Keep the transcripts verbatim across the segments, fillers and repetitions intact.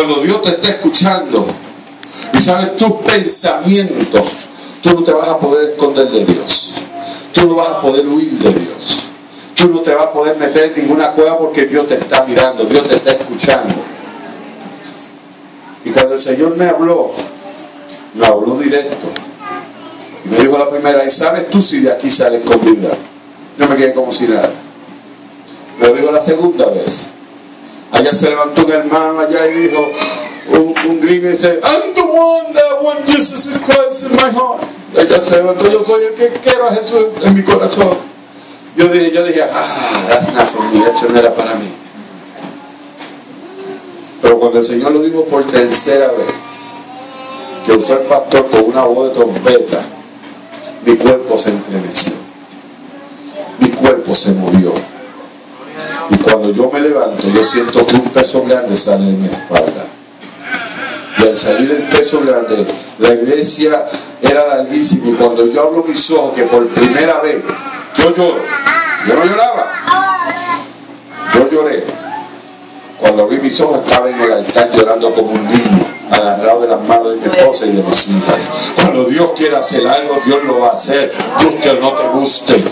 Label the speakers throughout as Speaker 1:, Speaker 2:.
Speaker 1: cuando Dios te está escuchando y sabes tus pensamientos, tú no te vas a poder esconder de Dios. Tú no vas a poder huir de Dios. Tú no te vas a poder meter en ninguna cueva porque Dios te está mirando, Dios te está escuchando. Y cuando el Señor me habló, me habló directo. Y me dijo la primera, ¿y sabes tú si de aquí sales con vida? No me quedé como si nada. Me lo dijo la segunda vez. Allá se levantó un hermano allá y dijo, un, un gringo y dice, I'm the one that want Jesus Christ in my heart. Ella se levantó, yo soy el que quiero a Jesús en mi corazón. Yo dije, yo dije, ah, that's not for me, esto no era para mí. Pero cuando el Señor lo dijo por tercera vez, que usó el pastor con una voz de trompeta, mi cuerpo se estremeció, mi cuerpo se movió. Y cuando yo me levanto, yo siento que un peso grande sale de mi espalda. Y al salir del peso grande, la iglesia era larguísima. Y cuando yo abro mis ojos, que por primera vez yo lloro, yo no lloraba, yo lloré. Cuando abrí mis ojos, estaba en el altar llorando como un niño, agarrado de las manos de mi esposa y de mis hijas. Cuando Dios quiere hacer algo, Dios lo va a hacer, guste o no te guste.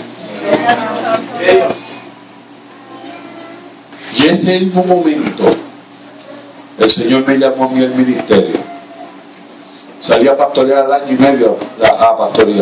Speaker 1: Y ese mismo momento, el Señor me llamó a mí al ministerio. Salí a pastorear al año y medio a, a pastorear.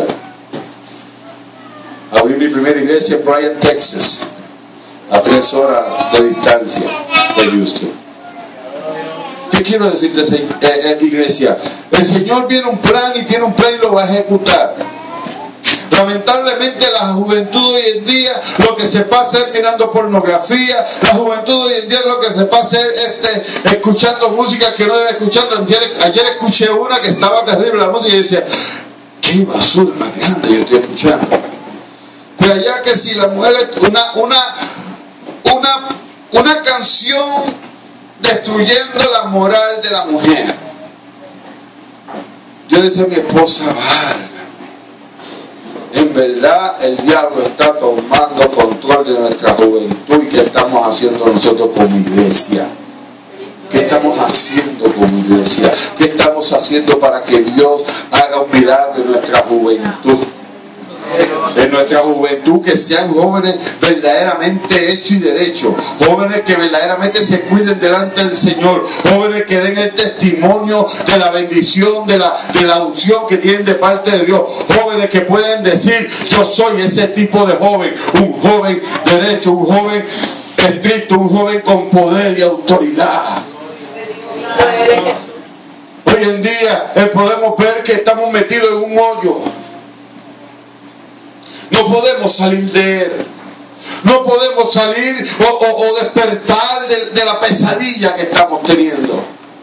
Speaker 1: Abrí mi primera iglesia en Bryan, Texas, a tres horas de distancia de Houston. ¿Qué quiero decirte, eh, eh, iglesia? El Señor viene un plan y tiene un plan y lo va a ejecutar. Lamentablemente la juventud hoy en día lo que se pasa es mirando pornografía. La juventud hoy en día lo que se pasa es este, escuchando música que no debe escuchar. Ayer, ayer escuché una que estaba terrible la música y decía, qué basura más grande yo estoy escuchando. Pero allá que si la mujer es una, una, una, una canción destruyendo la moral de la mujer. Yo le decía a mi esposa, vale, en verdad el diablo está tomando control de nuestra juventud. ¿Y qué estamos haciendo nosotros como iglesia? ¿Qué estamos haciendo como iglesia? ¿Qué estamos haciendo para que Dios haga un milagro en nuestra juventud? En nuestra juventud, que sean jóvenes verdaderamente hechos y derechos, jóvenes que verdaderamente se cuiden delante del Señor, jóvenes que den el testimonio de la bendición, de la, de la unción que tienen de parte de Dios, jóvenes que pueden decir, yo soy ese tipo de joven, un joven derecho, un joven estricto, un joven con poder y autoridad. Hoy en día eh, podemos ver que estamos metidos en un hoyo. No podemos salir de él. No podemos salir o, o, o despertar de, de la pesadilla que estamos teniendo.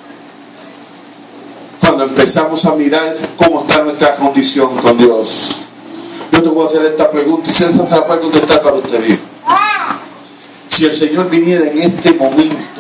Speaker 1: Cuando empezamos a mirar cómo está nuestra condición con Dios. Yo te voy a hacer esta pregunta y si esa se la puede contestar para usted mismo. Si el Señor viniera en este momento,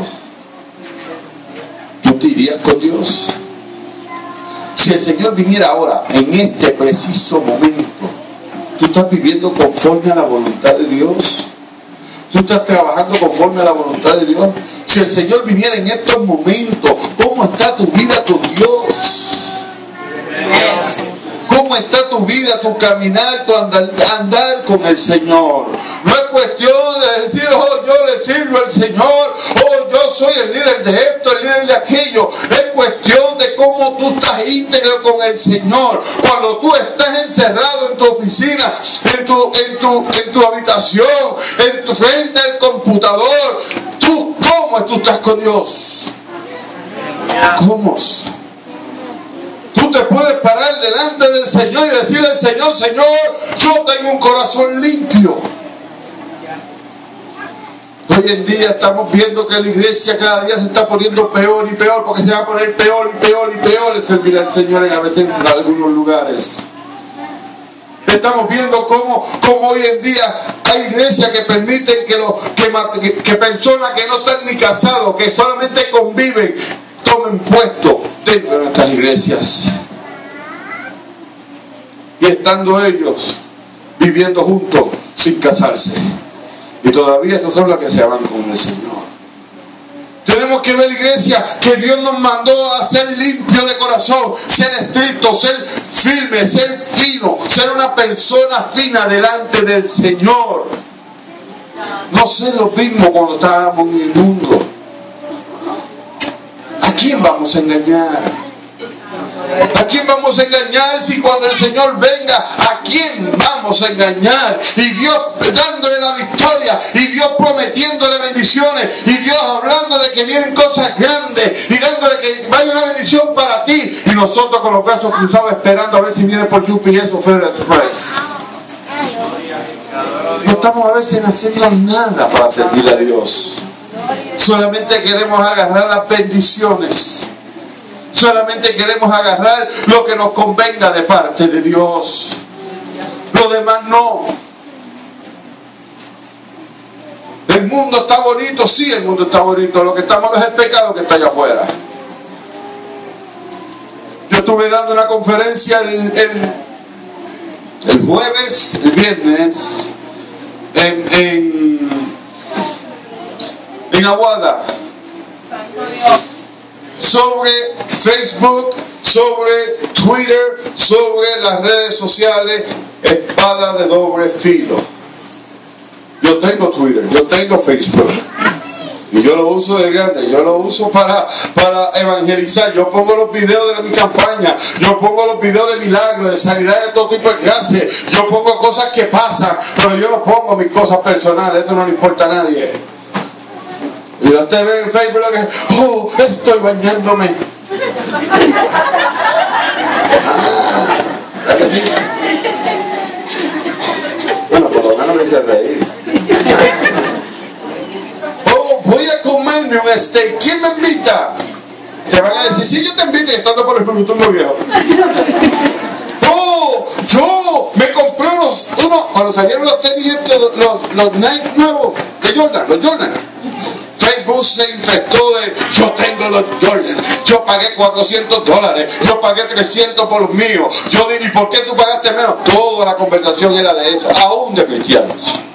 Speaker 1: ¿tú te irías con Dios? Si el Señor viniera ahora, en este preciso momento, ¿tú estás viviendo conforme a la voluntad de Dios? ¿Tú estás trabajando conforme a la voluntad de Dios? Si el Señor viniera en estos momentos, ¿cómo está tu vida con Dios? ¿Cómo está tu vida, tu caminar, tu andar, andar con el Señor? No es cuestión de decir, oh, yo le sirvo al Señor, oh, yo soy el líder de esto, el líder de aquello. Es cuestión de cómo tú estás íntegro con el Señor. Cuando tú estás encerrado en tu oficina, en tu, en tu, en tu habitación, en tu frente al computador, tú, ¿cómo tú estás con Dios? ¿Cómo? Tú te puedes parar delante del Señor y decirle al Señor, Señor, yo tengo un corazón limpio. Hoy en día estamos viendo que la iglesia cada día se está poniendo peor y peor, porque se va a poner peor y peor y peor el servir al Señor en, a veces en algunos lugares. Estamos viendo cómo, cómo hoy en día hay iglesias que permiten que, lo, que, que, que personas que no están ni casados, que solamente conviven, tomen puesto dentro de nuestras iglesias. Y estando ellos viviendo juntos sin casarse. Y todavía estos son los que se van con el Señor. Yo Tenemos que ver, iglesia, que Dios nos mandó a ser limpios de corazón, ser estrictos, ser firmes, ser finos, ser una persona fina delante del Señor. No ser lo mismo cuando estábamos en el mundo. ¿A quién vamos a engañar? ¿A quién vamos a engañar si cuando el Señor venga, a quién vamos a engañar? Y Dios dándole la victoria, y Dios prometiéndole bendiciones, y Dios hablando de que vienen cosas grandes, y dándole que vaya una bendición para ti, y nosotros con los brazos cruzados esperando a ver si viene por U P S o Federal Express. No estamos a veces haciendo nada para servir a Dios. Solamente queremos agarrar las bendiciones. Solamente queremos agarrar lo que nos convenga de parte de Dios. Lo demás no. El mundo está bonito, sí, el mundo está bonito. Lo que está malo es el pecado que está allá afuera. Yo estuve dando una conferencia el, el, el jueves, el viernes, en, en, en Aguada, sobre Facebook, sobre Twitter, sobre las redes sociales, espada de doble filo. Yo tengo Twitter, yo tengo Facebook, y yo lo uso de grande, yo lo uso para, para evangelizar. Yo pongo los videos de mi campaña, yo pongo los videos de milagros, de sanidad de todo tipo de clases, yo pongo cosas que pasan, pero yo no pongo mis cosas personales, eso no le importa a nadie. Y usted ve en Facebook que, oh, estoy bañándome. Ah, bueno, por lo menos me hice reír. Oh, voy a comerme un steak. ¿Quién me invita? Te van a decir, sí, yo te invito, y estando por el futuro muy viejo. Oh, yo me compré unos, unos cuando salieron los tenis, los, los, los Nike nuevos de Jordan, los Jordan. Facebook se infectó de, yo tengo los Jordan, yo pagué cuatrocientos dólares, yo pagué trescientos por los míos. Yo dije, ¿y por qué tú pagaste menos? Toda la conversación era de eso, aún de cristianos.